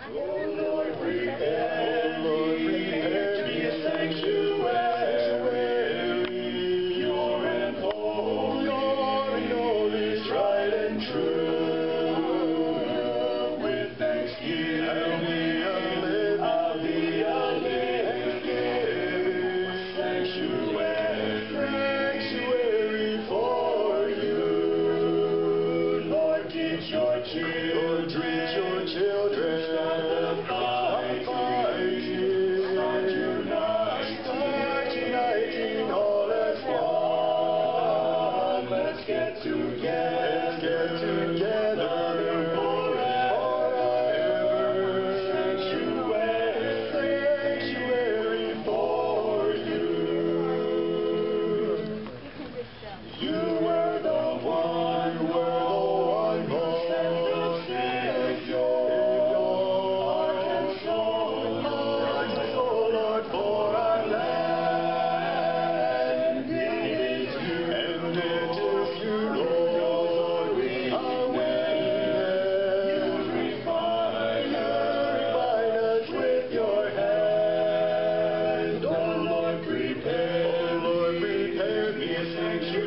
Lord, prepare me a sanctuary, pure and holy, tried and true. With thanksgiving, I'll be a living sanctuary for you. Lord, teach your children, start the fighting, start uniting all as one. Let's get together forever, sanctuary for you. You were the one who sent the Savior, heart and soul, Lord, for our land. It is you, Lord, we are waiting. You refine us with your hand. Oh Lord, prepare me a sanctuary.